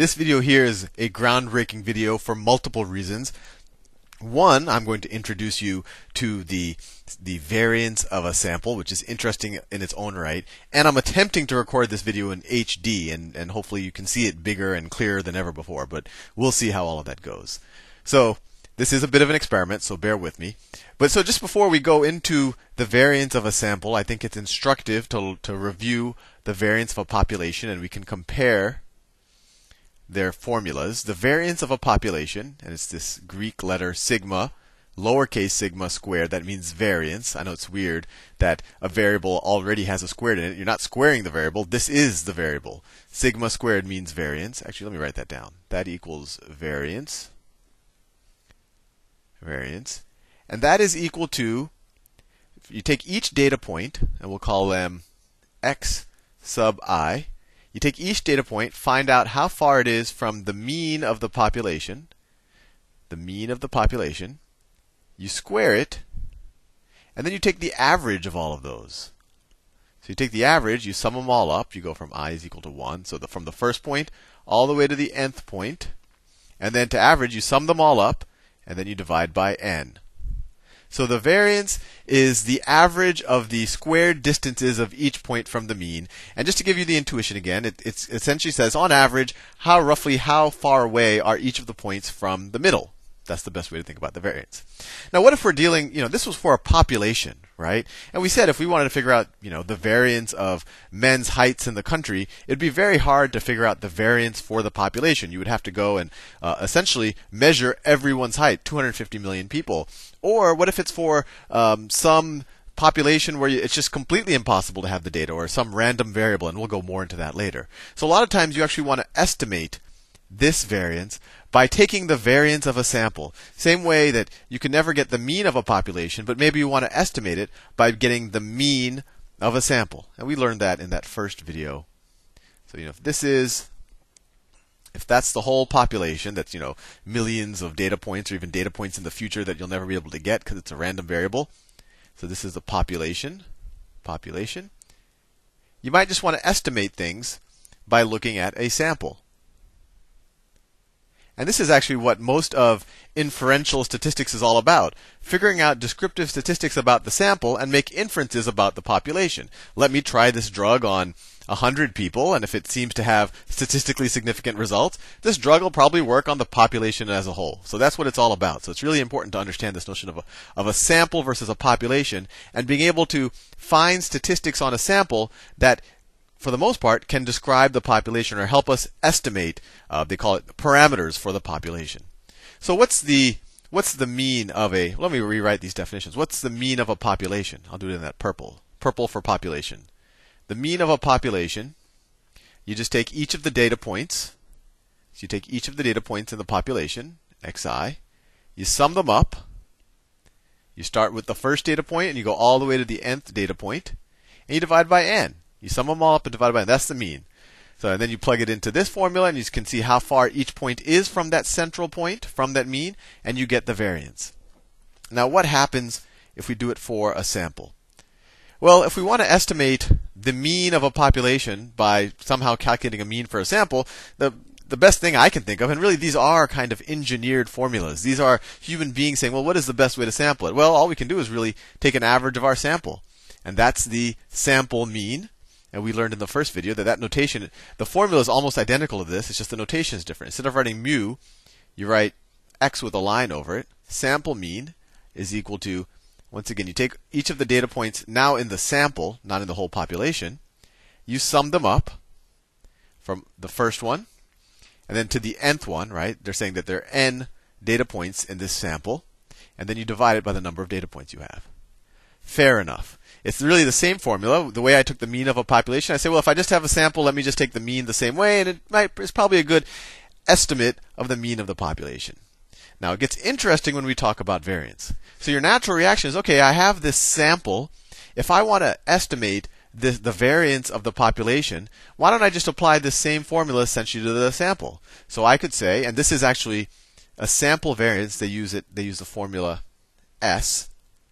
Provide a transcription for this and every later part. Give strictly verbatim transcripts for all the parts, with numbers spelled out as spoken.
This video here is a groundbreaking video for multiple reasons. One, I'm going to introduce you to the the variance of a sample, which is interesting in its own right. And I'm attempting to record this video in H D, and, and hopefully you can see it bigger and clearer than ever before. But we'll see how all of that goes. So this is a bit of an experiment, so bear with me. But so just before we go into the variance of a sample, I think it's instructive to to review the variance of a population, and we can compare their formulas. The variance of a population, and it's this Greek letter sigma, lowercase sigma squared. That means variance. I know it's weird that a variable already has a squared in it. You're not squaring the variable. This is the variable. Sigma squared means variance. Actually, let me write that down. That equals variance. Variance. And that is equal to, you take each data point, and we'll call them x sub I. You take each data point, find out how far it is from the mean of the population, the mean of the population. You square it, and then you take the average of all of those. So you take the average, you sum them all up. You go from I is equal to one. So the, from the first point all the way to the nth point, and then to average, you sum them all up, and then you divide by n. So the variance is the average of the squared distances of each point from the mean. And just to give you the intuition again, it it's essentially says, on average, how roughly how far away are each of the points from the middle. That's the best way to think about the variance. Now, what if we're dealing, you know, this was for a population, right? And we said if we wanted to figure out, you know, the variance of men's heights in the country, it'd be very hard to figure out the variance for the population. You would have to go and uh, essentially measure everyone's height, two hundred fifty million people. Or what if it's for um, some population where it's just completely impossible to have the data, or some random variable, and we'll go more into that later. So a lot of times you actually want to estimate this variance by taking the variance of a sample. Same way that you can never get the mean of a population, but maybe you want to estimate it by getting the mean of a sample. And we learned that in that first video. So, you know, if this is, if that's the whole population, that's, you know, millions of data points, or even data points in the future that you'll never be able to get because it's a random variable. So this is the population. Population. You might just want to estimate things by looking at a sample. And this is actually what most of inferential statistics is all about. Figuring out descriptive statistics about the sample and make inferences about the population. Let me try this drug on one hundred people, and if it seems to have statistically significant results, this drug will probably work on the population as a whole. So that's what it's all about. So it's really important to understand this notion of a, of a sample versus a population, and being able to find statistics on a sample that, for the most part, can describe the population or help us estimate, uh, they call it parameters for the population. So what's the what's the mean of a, let me rewrite these definitions. What's the mean of a population? I'll do it in that purple. Purple for population. The mean of a population, you just take each of the data points. So you take each of the data points in the population, xi. You sum them up. You start with the first data point and you go all the way to the nth data point, and you divide by n. You sum them all up and divide by n. That's the mean. So and then you plug it into this formula, and you can see how far each point is from that central point, from that mean, and you get the variance. Now, what happens if we do it for a sample? Well, if we want to estimate the mean of a population by somehow calculating a mean for a sample, the the best thing I can think of, and really these are kind of engineered formulas. These are human beings saying, well, what is the best way to sample it? Well, all we can do is really take an average of our sample. And that's the sample mean. And we learned in the first video that that notation, the formula is almost identical to this. It's just the notation is different. Instead of writing mu, you write x with a line over it. Sample mean is equal to, once again, you take each of the data points now in the sample, not in the whole population. You sum them up from the first one, and then to the nth one, right? They're saying that there are n data points in this sample, and then you divide it by the number of data points you have. Fair enough. It's really the same formula. The way I took the mean of a population, I say, well, if I just have a sample, let me just take the mean the same way, and it might, it's probably a good estimate of the mean of the population. Now, it gets interesting when we talk about variance. So your natural reaction is, okay, I have this sample. If I want to estimate the, the variance of the population, why don't I just apply the same formula essentially to the sample? So I could say, and this is actually a sample variance. They use it. They use the formula S,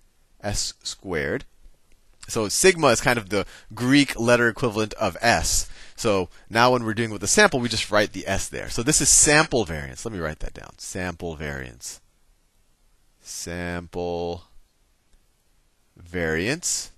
S squared. So sigma is kind of the Greek letter equivalent of S. So now when we're doing with the sample, we just write the S there. So this is sample variance. Let me write that down. Sample variance. Sample variance.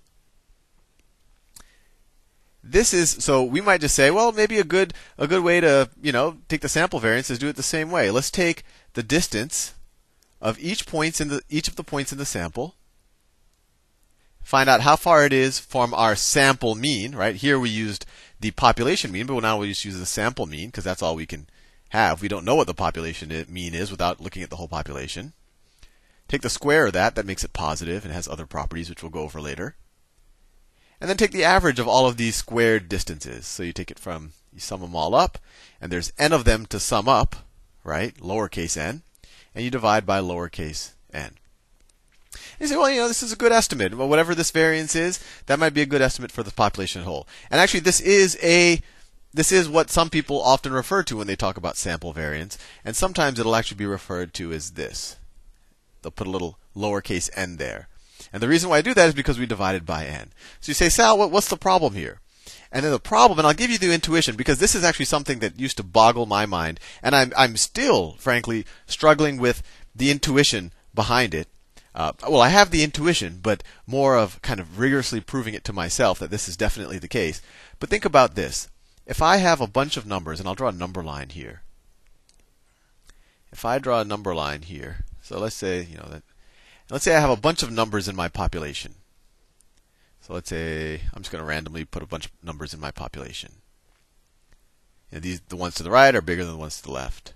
This is, so we might just say, well, maybe a good a good way to, you know, take the sample variance is do it the same way. Let's take the distance of each points in the each of the points in the sample. Find out how far it is from our sample mean, right? Here we used the population mean, but now we'll just use the sample mean because that's all we can have. We don't know what the population mean is without looking at the whole population. Take the square of that, that makes it positive and has other properties which we'll go over later. And then take the average of all of these squared distances. So you take it from, you sum them all up, and there's n of them to sum up, right? Lowercase n. And you divide by lowercase n. You say, well, you know, this is a good estimate. Well, whatever this variance is, that might be a good estimate for the population as a whole. And actually, this is a this is what some people often refer to when they talk about sample variance. And sometimes it'll actually be referred to as this. They'll put a little lowercase n there. And the reason why I do that is because we divided by n. So you say, Sal, what, what's the problem here? And then the problem, and I'll give you the intuition, because this is actually something that used to boggle my mind. And I'm, I'm still, frankly, struggling with the intuition behind it. Uh, well, I have the intuition, but more of kind of rigorously proving it to myself that this is definitely the case. But think about this. If I have a bunch of numbers, and I'll draw a number line here. If I draw a number line here, so let's say, you know, that, let's say I have a bunch of numbers in my population. So let's say I'm just going to randomly put a bunch of numbers in my population. You know, these, the ones to the right are bigger than the ones to the left.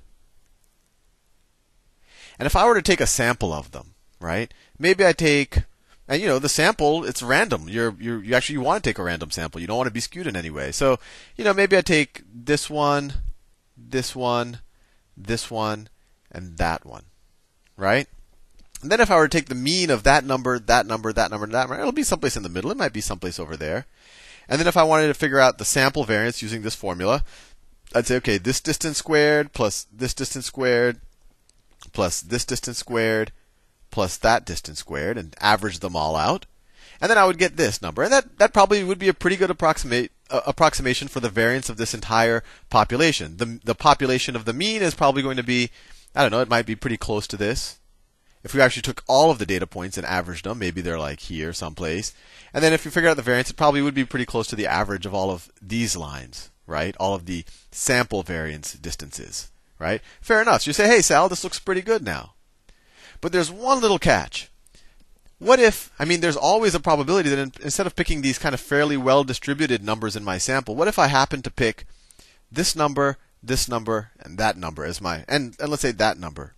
And if I were to take a sample of them, right? Maybe I take, and you know, the sample, it's random. You're, you're, you actually you want to take a random sample. You don't want to be skewed in any way. So, you know, maybe I take this one, this one, this one, and that one, right? And then if I were to take the mean of that number, that number, that number, and that number, it'll be someplace in the middle. It might be someplace over there. And then if I wanted to figure out the sample variance using this formula, I'd say, okay, this distance squared plus this distance squared plus this distance squared plus that distance squared, and average them all out. And then I would get this number. And that, that probably would be a pretty good approximate, uh, approximation for the variance of this entire population. The, the population of the mean is probably going to be, I don't know, it might be pretty close to this. If we actually took all of the data points and averaged them, maybe they're like here someplace. And then if you figure out the variance, it probably would be pretty close to the average of all of these lines, right? All of the sample variance distances, right? Fair enough. So you say, hey, Sal, this looks pretty good now. But there's one little catch. What if, I mean, there's always a probability that in, instead of picking these kind of fairly well distributed numbers in my sample, what if I happen to pick this number, this number, and that number as my, and, and let's say that number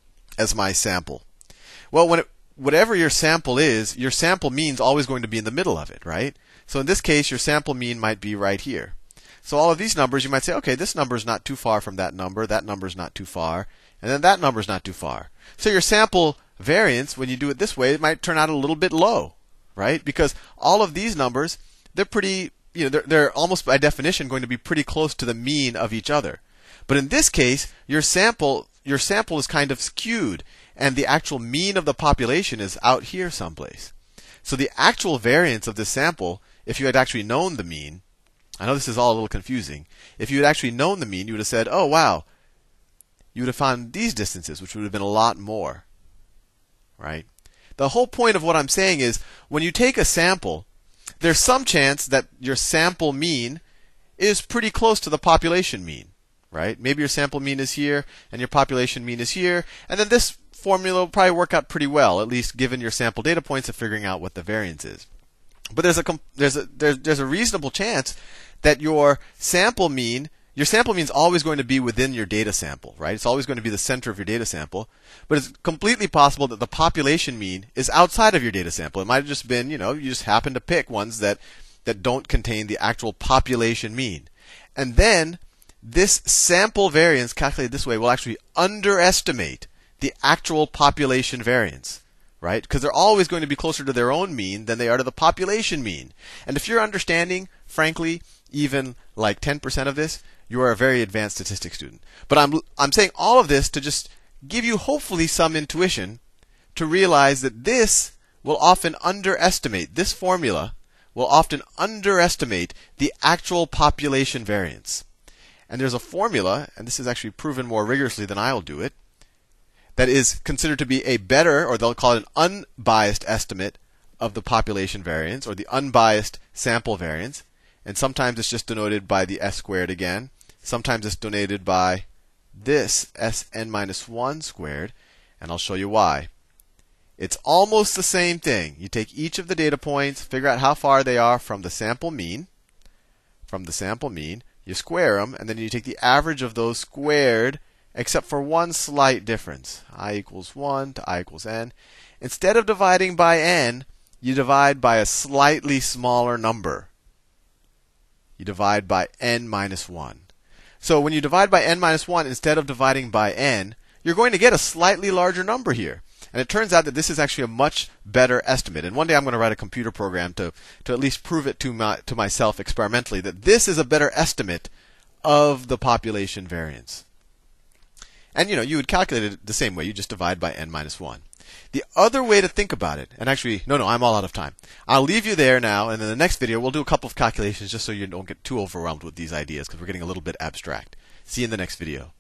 as my sample? Well, when it, whatever your sample is, your sample mean's always going to be in the middle of it, right? So in this case, your sample mean might be right here. So all of these numbers, you might say, okay, this number is not too far from that number, that number is not too far, and then that number is not too far. So your sample variance, when you do it this way, it might turn out a little bit low, right? Because all of these numbers, they're pretty, you know, they're, they're almost by definition going to be pretty close to the mean of each other. But in this case, your sample, your sample is kind of skewed, and the actual mean of the population is out here someplace. So the actual variance of this sample, if you had actually known the mean, I know this is all a little confusing. If you had actually known the mean, you would have said, oh, wow, you would have found these distances, which would have been a lot more, right? The whole point of what I'm saying is, when you take a sample, there's some chance that your sample mean is pretty close to the population mean, right? Maybe your sample mean is here, and your population mean is here, and then this formula will probably work out pretty well, at least given your sample data points of figuring out what the variance is. But there's a there's a there's, there's a reasonable chance that your sample mean, your sample mean is always going to be within your data sample, right? It's always going to be the center of your data sample. But it's completely possible that the population mean is outside of your data sample. It might have just been, you know, you just happen to pick ones that that don't contain the actual population mean. And then this sample variance calculated this way will actually underestimate the actual population variance, right? Because they're always going to be closer to their own mean than they are to the population mean. And if you're understanding, frankly, even like ten percent of this, you are a very advanced statistics student. But I'm I'm saying all of this to just give you hopefully some intuition to realize that this will often underestimate, this formula will will often underestimate the actual population variance. And there's a formula, and this is actually proven more rigorously than I'll do it, that is considered to be a better, or they'll call it an unbiased estimate of the population variance, or the unbiased sample variance. And sometimes it's just denoted by the s squared again. Sometimes it's denoted by this Sn minus one squared, and I'll show you why. It's almost the same thing. You take each of the data points, figure out how far they are from the sample mean, from the sample mean, you square them, and then you take the average of those squared, except for one slight difference. I equals one to I equals n. Instead of dividing by n, you divide by a slightly smaller number. You divide by n minus one. So when you divide by n minus one instead of dividing by n, you're going to get a slightly larger number here. And it turns out that this is actually a much better estimate. And one day I'm going to write a computer program to, to at least prove it to, my, to myself experimentally that this is a better estimate of the population variance. And you know, you would calculate it the same way. You just divide by n minus one. The other way to think about it, and actually, no, no, I'm all out of time. I'll leave you there now, and in the next video, we'll do a couple of calculations just so you don't get too overwhelmed with these ideas, because we're getting a little bit abstract. See you in the next video.